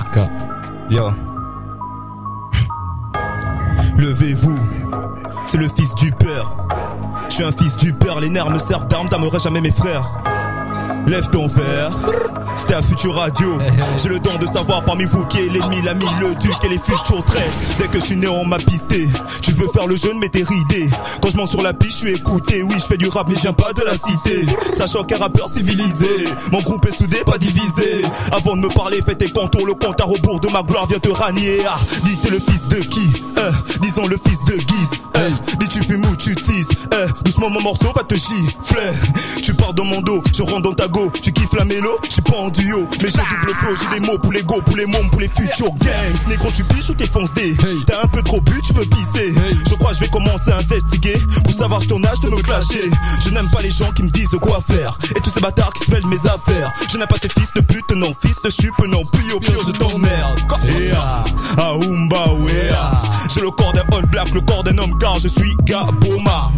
ZRK. Yo. Levez-vous, c'est le fils du père. Je suis un fils du père, les nerfs me servent d'armes, t'aimerais jamais mes frères. Lève ton verre, c'était à Futur Radio. J'ai le don de savoir parmi vous qui est l'ennemi, l'ami, le duc et les futurs traits. Dès que je suis né on m'a pisté. Tu veux faire le jeune mais t'es ridé. Quand je monte sur la piste je suis écouté. Oui je fais du rap mais je viens pas de la cité. Sachant qu'un rappeur civilisé. Mon groupe est soudé pas divisé. Avant de me parler fais tes contours. Le compte à rebours de ma gloire vient te ranier. Ah, dis t'es le fils de qui? Disons le fils de Guise. Dis tu fumes ou tu teases. Doucement mon morceau va te gifler. Tu pars dans mon dos, je rentre dans ta go. Tu kiffes la mélo, j'suis pas en duo. Mais j'ai double flow, j'ai des mots pour les go, pour les mômes, pour les futurs gangs. Négro tu piches ou t'es fonce D. T'as un peu trop bu, tu veux pisser. Je crois que je vais commencer à investiguer. Pour savoir ton âge de me clasher. Je n'aime pas les gens qui me disent quoi faire. Et tous ces bâtards qui se mêlent mes affaires. Je n'aime pas ces fils de pute, non, fils de chupe, non. Puis au pire je t'emmerde. Aoumba, wea. J'ai le corps d'un all black, le corps d'un homme car je suis Gaboma.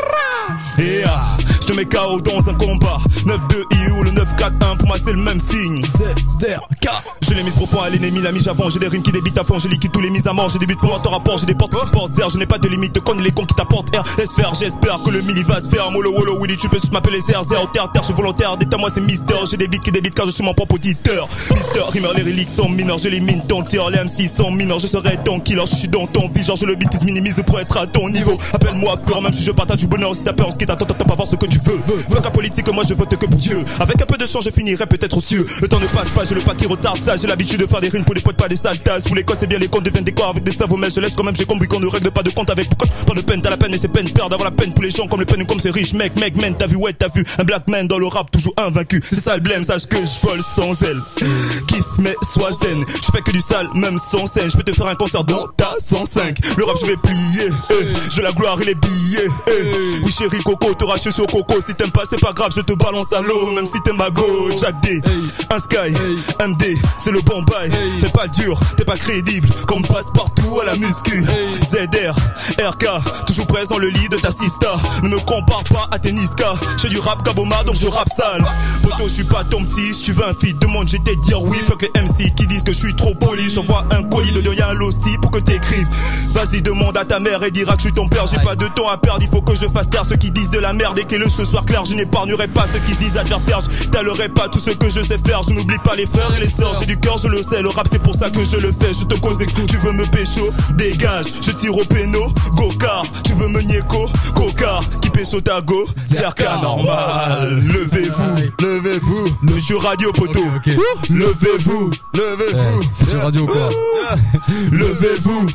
Je te mets KO dans un combat. 9-2 ou le 9-4-1 pour moi c'est le même signe. ZRK. Je l'ai mis profond à l'ennemi, l'ami j'avance. J'ai des rimes qui débitent à fond, j'ai liquide tous les mises à mort. J'ai des buts pour ton rapport, j'ai des portes qui portent zère. Je n'ai pas de limite, connais les cons qui t'apportent R. Laisse faire, j'espère que le mini va se faire. Molo Wolo Willy, tu peux juste m'appeler ZR. Terre, je suis volontaire, d'état-moi c'est Mister. J'ai des beats qui débitent car je suis mon propre auditeur. Mister, Rimmer, les reliques sont mineurs. J'ai les mines ton tir, les MC sont mineurs. Je serai ton killer, je suis dans ton vie. Genre je le beat qui se minimise pour être à ton niveau. Appelle-moi Fleur, même si je partage du bonheur. Si t'as peur, ce qui t'attend, t'as pas voir ce que tu veux. Fuck la politique, moi je vote que pour Dieu. Avec un peu de chance, je finirai peut-être aux cieux. Le temps ne passe pas, j'ai le pas qui retarde ça. J'ai l'habitude de faire des rimes pour des potes, pas des sales tasses. Sous l'école, c'est bien les comptes deviennent des corps avec des cerveaux. Mais je laisse quand même, j'ai compris qu'on ne règle pas de compte avec pourquoi. Pas de peine, t'as la peine et c'est peine perdre d'avoir la peine pour les gens comme le peine comme c'est riche. Mec, man, t'as vu, ouais, t'as vu. Un black man dans le rap, toujours invaincu. C'est ça le blême, sache que je vole sans aile. Kiffe, mais sois zen. Je fais que du sale, même sans scène. Je peux te faire un concert dans ta 105. Le rap, je vais plier. J'ai la gloire et les billets. Oui, chérie, Coco, te rache sur Coco. Si t'aimes pas, c'est pas grave, je te balance à l'eau. Même si t'aimes ma go, Jack D, un Sky, MD, c'est le bon bail. Fais pas le dur, t'es pas crédible. Comme passe partout à la muscu. ZR, RK, toujours présent le lit de ta sista. Ne me compare pas à tes Niska. Je fais du rap Gaboma, donc je rappe sale. Poto, je suis pas ton petit, si tu veux un feat, demande, j'étais dire oui. Fuck les MC qui disent que je suis trop poli. J'envoie un colis de rien à l'hostie pour que t'écrives. Vas-y, demande à ta mère et dira que je suis ton père. J'ai pas de temps à perdre, il faut que je fasse taire ceux qui disent de la merde et que le jeu soit clair. Je n'épargnerai pas ceux qui se disent adversaires. Je t'allerai pas tout ce que je sais faire. Je n'oublie pas les frères et les sœurs. J'ai du cœur, je le sais. Le rap, c'est pour ça que je le fais. Je te cause écoute. Tu veux me pécho, dégage. Je tire au péno, go-car. Tu veux me niéco, cocard. Qui pécho ta go, ZRK normal. Levez-vous. Futur Radio, poteau. Levez-vous. Futur Radio quoi. Levez-vous.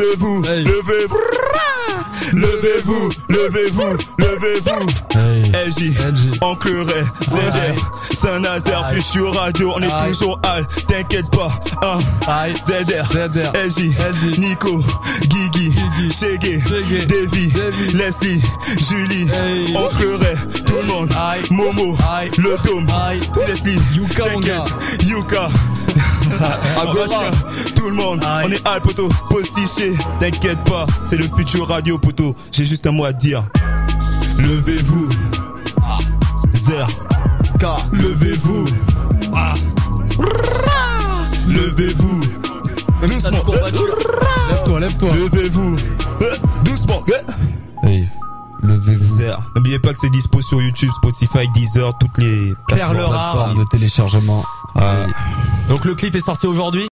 LJ, Encleret, ZR, Saint-Nazaire, Futur Radio, on est toujours hal, t'inquiète pas, ZR, LJ, Nico, Guigui, Chegué, Davy, Leslie, Julie, Encleret, tout le monde, Momo, le Dôme, Leslie, t'inquiète, Yuka, Agossia, tout le monde, on est hal poto, postiché, t'inquiète pas, c'est le Futur Radio poto, j'ai juste un mot à dire. Levez-vous, ZRK, levez-vous, levez-vous, doucement, Lève-toi. Levez-vous, doucement, Levez-vous. ZR. N'oubliez pas que c'est dispo sur YouTube, Spotify, Deezer, toutes les plateformes de téléchargement. Donc le clip est sorti aujourd'hui.